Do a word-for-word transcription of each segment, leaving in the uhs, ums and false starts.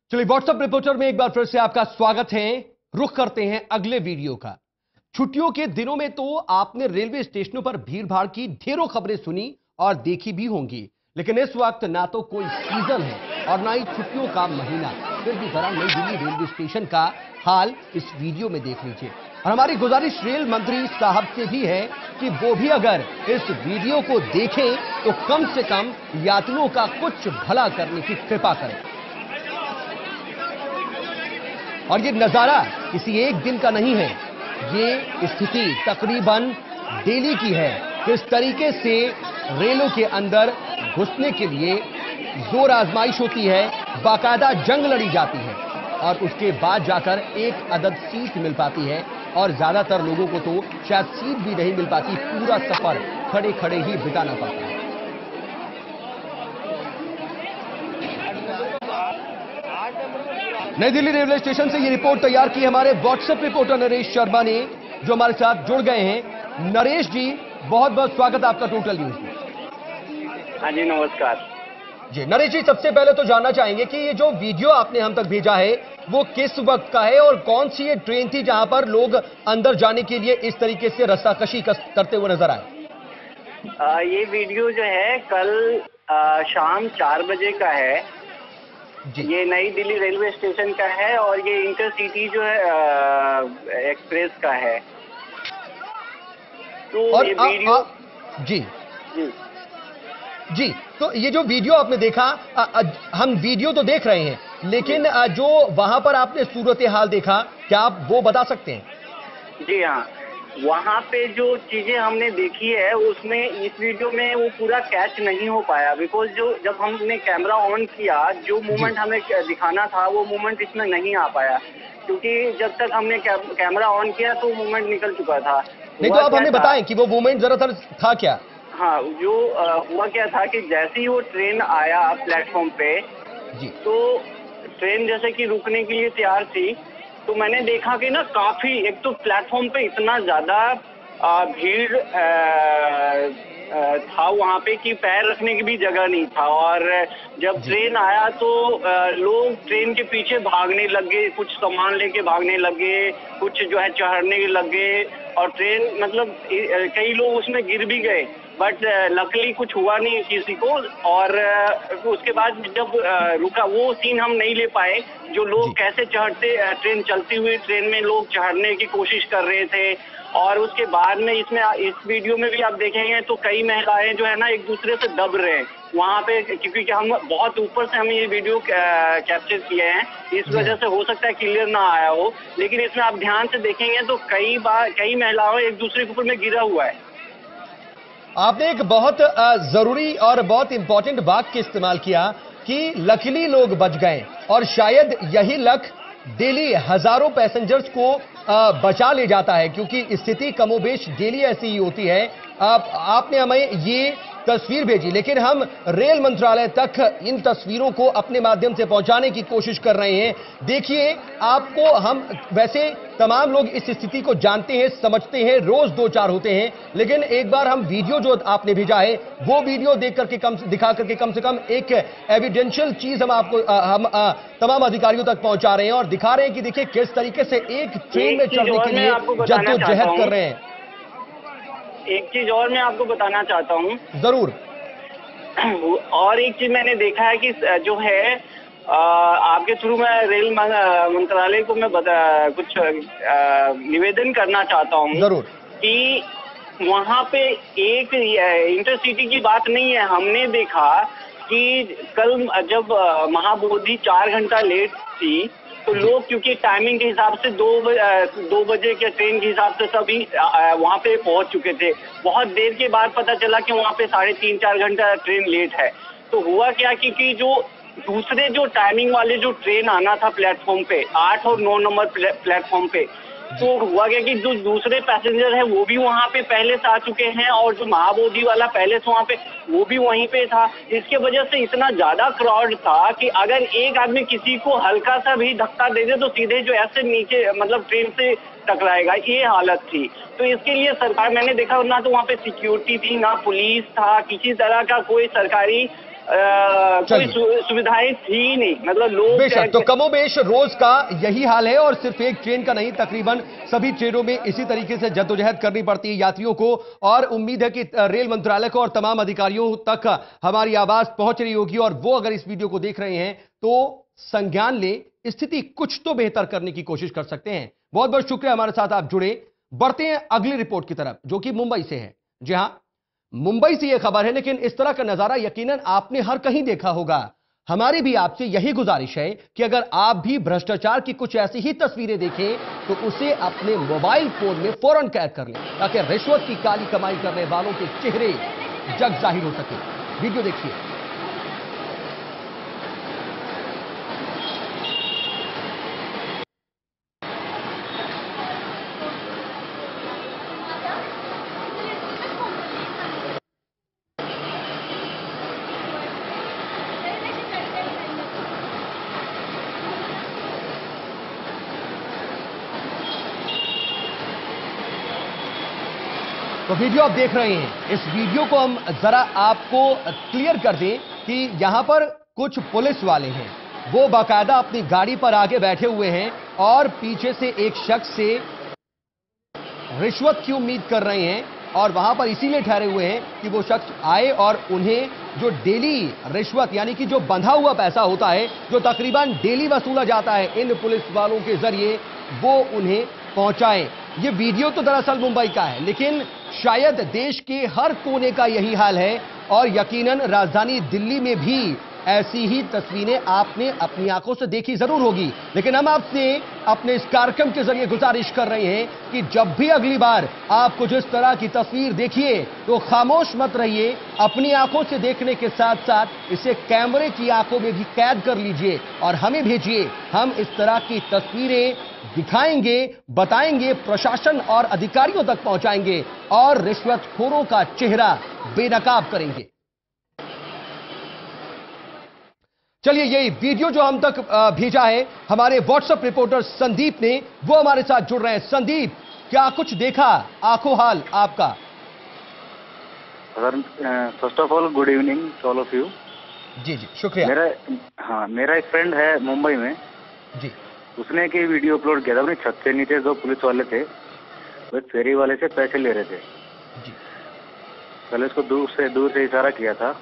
चलिए WhatsApp reporter में एक बार फिर से आपका स्वागत है। रुख करते हैं अगले वीडियो का। छुट्टियों के दिनों में तो आपने रेलवे स्टेशनों पर भीड़ भाड़ की ढेरों खबरें सुनी और देखी भी होंगी, लेकिन इस वक्त ना तो कोई सीजन है और ना ही छुट्टियों का महीना। फिर भी जरा नई दिल्ली रेलवे स्टेशन का हाल इस वीडियो में देख लीजिए। और हमारी गुजारिश रेल मंत्री साहब से भी है कि वो भी अगर इस वीडियो को देखें तो कम से कम यात्रियों का कुछ भला करने की कृपा करें। और ये नजारा किसी एक दिन का नहीं है, ये स्थिति तकरीबन डेली की है। किस तरीके से रेलों के अंदर घुसने के लिए जोर आजमाइश होती है, बाकायदा जंग लड़ी जाती है और उसके बाद जाकर एक अदद सीट मिल पाती है। और ज्यादातर लोगों को तो शायद सीट भी नहीं मिल पाती, पूरा सफर खड़े खड़े ही बिताना पड़ता है। नई दिल्ली रेलवे स्टेशन से ये रिपोर्ट तैयार की हमारे व्हाट्सएप रिपोर्टर नरेश शर्मा ने, जो हमारे साथ जुड़ गए हैं। नरेश जी, बहुत बहुत स्वागत आपका टोटल न्यूज में। हाँ जी, नमस्कार जी। नरेश जी, सबसे पहले तो जानना चाहेंगे कि ये जो वीडियो आपने हम तक भेजा है वो किस वक्त का है और कौन सी ये ट्रेन थी जहां पर लोग अंदर जाने के लिए इस तरीके से रस्साकशी करते हुए नजर आए? आ, ये वीडियो जो है कल आ, शाम चार बजे का है जी। ये नई दिल्ली रेलवे स्टेशन का है और ये इंटरसिटी जो है आ, एक्सप्रेस का है। तो और ये आ, वीडियो आ, जी जी जी तो ये जो वीडियो आपने देखा, आ, आ, हम वीडियो तो देख रहे हैं, लेकिन आ, जो वहां पर आपने सूरत हाल देखा, क्या आप वो बता सकते हैं? जी हाँ, वहाँ पे जो चीजें हमने देखी है उसमें इस वीडियो में वो पूरा कैच नहीं हो पाया, बिकॉज जो जब हमने कैमरा ऑन किया, जो मूवमेंट हमें दिखाना था वो मूवमेंट इसमें नहीं आ पाया, क्योंकि जब तक हमने कैमरा ऑन किया तो मूवमेंट निकल चुका था। नहीं तो आप हमें बताएं कि वो मूवमेंट जरा था क्या? हाँ, जो आ, हुआ क्या था कि जैसे ही वो ट्रेन आया प्लेटफॉर्म पे जी, तो ट्रेन जैसे कि रुकने के लिए तैयार थी, तो मैंने देखा कि ना काफी, एक तो प्लेटफॉर्म पे इतना ज्यादा भीड़ आ, आ, था वहाँ पे कि पैर रखने की भी जगह नहीं था। और जब ट्रेन आया तो आ, लोग ट्रेन के पीछे भागने लगे, कुछ सामान लेके भागने लगे, कुछ जो है चढ़ने लगे और ट्रेन मतलब कई लोग उसमें गिर भी गए, बट लकली कुछ हुआ नहीं किसी को। और उसके बाद जब रुका, वो सीन हम नहीं ले पाए, जो लोग कैसे चढ़ते, ट्रेन चलती हुई ट्रेन में लोग चढ़ने की कोशिश कर रहे थे। और उसके बाद में इसमें इस वीडियो में भी आप देखेंगे तो कई महिलाएं जो है ना एक दूसरे से दब रहे हैं वहाँ पे, क्योंकि हम बहुत ऊपर से हम ये वीडियो कैप्चर किए हैं, इस वजह से हो सकता है क्लियर ना आया हो, लेकिन इसमें आप ध्यान से देखेंगे तो कई बार कई महिलाओं एक दूसरे के ऊपर में गिरा हुआ है। आपने एक बहुत जरूरी और बहुत इंपॉर्टेंट वाक्य इस्तेमाल किया कि लकीली लोग बच गए, और शायद यही लक डेली हजारों पैसेंजर्स को बचा ले जाता है, क्योंकि स्थिति कमोबेश डेली ऐसी ही होती है। आप, आपने हमें ये तस्वीर भेजी, लेकिन हम रेल मंत्रालय तक इन तस्वीरों को अपने माध्यम से पहुंचाने की कोशिश कर रहे हैं। देखिए, आपको हम वैसे तमाम लोग इस स्थिति को जानते हैं, समझते हैं, रोज दो चार होते हैं, लेकिन एक बार हम वीडियो जो आपने भेजा है वो वीडियो देख करके कम दिखा करके कम से कम एक एविडेंशियल चीज हम आपको हम आ, तमाम अधिकारियों तक पहुंचा रहे हैं और दिखा रहे हैं कि देखिए किस तरीके से एक ट्रेन में चढ़ने के लिए जद्दोजहद कर रहे हैं। एक चीज और मैं आपको बताना चाहता हूँ। जरूर। और एक चीज मैंने देखा है कि जो है आ, आपके थ्रू मैं रेल मंत्रालय को मैं बता कुछ आ, निवेदन करना चाहता हूँ। जरूर। कि वहाँ पे एक इंटरसिटी की बात नहीं है। हमने देखा कि कल जब महाबोधि चार घंटा लेट थी तो लोग, क्योंकि टाइमिंग के हिसाब से दो बजे दो बजे के ट्रेन के हिसाब से सभी वहाँ पे पहुँच चुके थे। बहुत देर के बाद पता चला कि वहाँ पे साढ़े तीन चार घंटा ट्रेन लेट है। तो हुआ क्या कि, कि जो दूसरे जो टाइमिंग वाले जो ट्रेन आना था प्लेटफॉर्म पे, आठ और नौ नंबर प्लेटफॉर्म पे, तो हुआ क्या कि जो दूसरे पैसेंजर है वो भी वहाँ पे पहले से आ चुके हैं और जो महाबोधि वाला पहले से वहाँ पे वो भी वहीं पे था। इसके वजह से इतना ज्यादा क्राउड था कि अगर एक आदमी किसी को हल्का सा भी धक्का दे दे तो सीधे जो ऐसे नीचे मतलब ट्रेन से टकराएगा, ये हालत थी। तो इसके लिए सरकार, मैंने देखा ना तो वहाँ पे सिक्योरिटी थी, ना पुलिस था, किसी तरह का कोई सरकारी आ, कोई सुविधाएं थी नहीं, मतलब लोग बेशक। तो कमोबेश रोज का यही हाल है, और सिर्फ एक ट्रेन का नहीं, तकरीबन सभी ट्रेनों में इसी तरीके से जद्दोजहद करनी पड़ती है यात्रियों को। और उम्मीद है कि रेल मंत्रालय को और तमाम अधिकारियों तक हमारी आवाज पहुंच रही होगी, और वो अगर इस वीडियो को देख रहे हैं तो संज्ञान ले, स्थिति कुछ तो बेहतर करने की कोशिश कर सकते हैं। बहुत बहुत शुक्रिया हमारे साथ आप जुड़े। बढ़ते हैं अगली रिपोर्ट की तरफ, जो कि मुंबई से है। जी हां, मुंबई से यह खबर है, लेकिन इस तरह का नजारा यकीनन आपने हर कहीं देखा होगा। हमारी भी आपसे यही गुजारिश है कि अगर आप भी भ्रष्टाचार की कुछ ऐसी ही तस्वीरें देखें तो उसे अपने मोबाइल फोन में फौरन कैद कर लें, ताकि रिश्वत की काली कमाई करने वालों के चेहरे जग जाहिर हो सके। वीडियो देखिए। तो वीडियो आप देख रहे हैं, इस वीडियो को हम जरा आपको क्लियर कर दें कि यहां पर कुछ पुलिस वाले हैं, वो बाकायदा अपनी गाड़ी पर आगे बैठे हुए हैं और पीछे से एक शख्स से रिश्वत की उम्मीद कर रहे हैं, और वहां पर इसीलिए ठहरे हुए हैं कि वो शख्स आए और उन्हें जो डेली रिश्वत यानी कि जो बंधा हुआ पैसा होता है, जो तकरीबन डेली वसूला जाता है इन पुलिस वालों के जरिए, वो उन्हें पहुंचाएं। ये वीडियो तो दरअसल मुंबई का है, लेकिन शायद देश के हर कोने का यही हाल है, और यकीनन राजधानी दिल्ली में भी ऐसी ही तस्वीरें आपने अपनी आंखों से देखी जरूर होगी। लेकिन हम आपसे अपने इस कार्यक्रम के जरिए गुजारिश कर रहे हैं कि जब भी अगली बार आपको जिस तरह की तस्वीर देखिए तो खामोश मत रहिए, अपनी आंखों से देखने के साथ साथ इसे कैमरे की आंखों में भी कैद कर लीजिए और हमें भेजिए। हम इस तरह की तस्वीरें दिखाएंगे, बताएंगे, प्रशासन और अधिकारियों तक पहुंचाएंगे और रिश्वतखोरों का चेहरा बेनकाब करेंगे। चलिए, यही वीडियो जो हम तक भेजा है हमारे व्हाट्सएप रिपोर्टर संदीप ने, वो हमारे साथ जुड़ रहे हैं। संदीप, क्या कुछ देखा, आंखों हाल आपका? First of all good evening to all of you. जी जी, शुक्रिया। मेरा हाँ मेरा एक फ्रेंड है मुंबई में जी, उसने एक वीडियो अपलोड किया था अपनी छत से नीचे। जो पुलिस वाले थे वो फेरी वाले से पैसे ले रहे थे जी। पहले उसको दूर से दूर से इशारा किया था,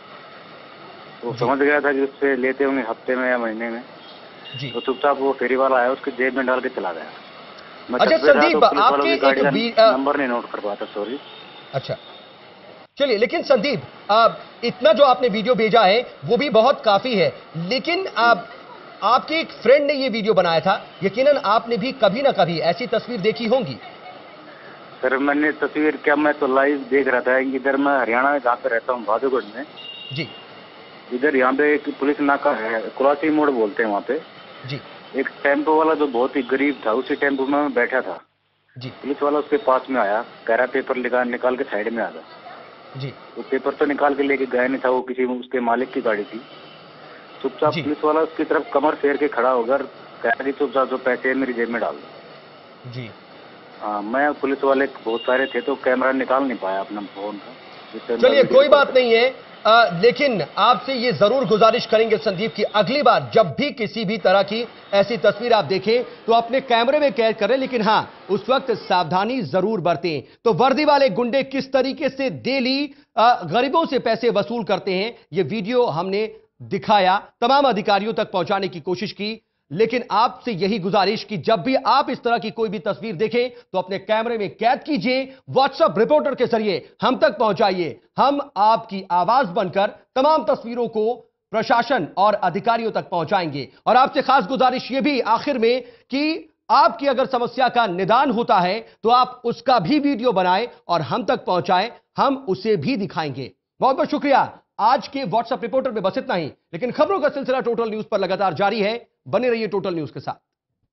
वो समझ गया था कि उससे लेते होंगे हफ्ते में या महीने में जी। तो चुपचाप वो फेरी वाला आया, उसके जेब में डाल के चला गया। अच्छा संदीप, तो आपके एक नंबर नहीं नोट कर पाता, सॉरी। अच्छा चलिए, लेकिन संदीप, आप इतना जो आपने वीडियो भेजा है वो भी बहुत काफी है, लेकिन आप आपके एक फ्रेंड ने ये वीडियो बनाया था, यकीनन आपने भी कभी ना कभी ऐसी तस्वीर देखी होंगी। सर मैंने तस्वीर क्या, मैं तो लाइव देख रहा था। इधर मैं हरियाणा में जहाँ पे रहता हूँ, बहादुरगढ़ में जी, इधर यहाँ पे एक पुलिस नाका है, कुलासी मोड़ बोलते हैं वहाँ पे जी। एक टेम्पो वाला जो बहुत ही गरीब था, उसी टेम्पो में मैं बैठा था जी। पुलिस वाला उसके पास में आया, कह रहा पेपर निकाल निकाल के साइड में आ गया जी। वो पेपर तो निकाल के लेके गया नहीं था, वो किसी उसके मालिक की गाड़ी थी। चुपचाप पुलिस वाला उसकी तरफ कमर फेर के खड़ा होकर कह रहा कि चुपचाप जो पैसे मेरी जेब में डाल दो जी। हाँ, मैं पुलिस वाले बहुत सारे थे तो कैमरा निकाल नहीं पाया अपना फोन का। चलिए, कोई बात नहीं है, आ, लेकिन आपसे ये जरूर गुजारिश करेंगे संदीप की अगली बार जब भी किसी भी तरह की ऐसी तस्वीर आप देखें तो अपने कैमरे में कैद करें, लेकिन हां उस वक्त सावधानी जरूर बरतें। तो वर्दी वाले गुंडे किस तरीके से डेली गरीबों से पैसे वसूल करते हैं, ये वीडियो हमने दिखाया, तमाम अधिकारियों तक पहुंचाने की कोशिश की, लेकिन आपसे यही गुजारिश कि जब भी आप इस तरह की कोई भी तस्वीर देखें तो अपने कैमरे में कैद कीजिए, व्हाट्सएप रिपोर्टर के जरिए हम तक पहुंचाइए। हम आपकी आवाज बनकर तमाम तस्वीरों को प्रशासन और अधिकारियों तक पहुंचाएंगे। और आपसे खास गुजारिश यह भी आखिर में कि आपकी अगर समस्या का निदान होता है तो आप उसका भी वीडियो बनाएं और हम तक पहुंचाएं, हम उसे भी दिखाएंगे। बहुत बहुत शुक्रिया। आज के व्हाट्सएप रिपोर्टर में बस इतना ही, लेकिन खबरों का सिलसिला टोटल न्यूज पर लगातार जारी है। बने रहिए टोटल न्यूज के साथ।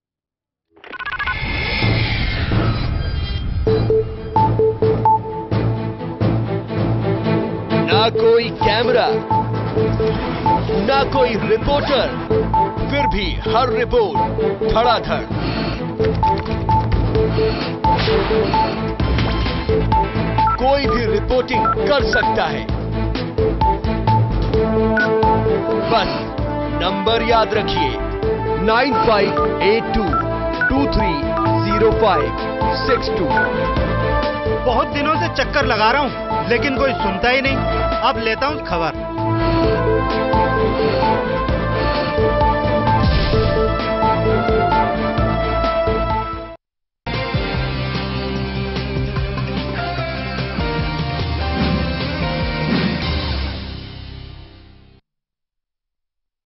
ना कोई कैमरा, ना कोई रिपोर्टर, फिर भी हर रिपोर्ट धड़ाधड़। कोई भी रिपोर्टिंग कर सकता है। बस नंबर याद रखिए, nine five eight two two three zero five six two. बहुत दिनों से चक्कर लगा रहा हूँ लेकिन कोई सुनता ही नहीं। अब लेता हूँ खबर।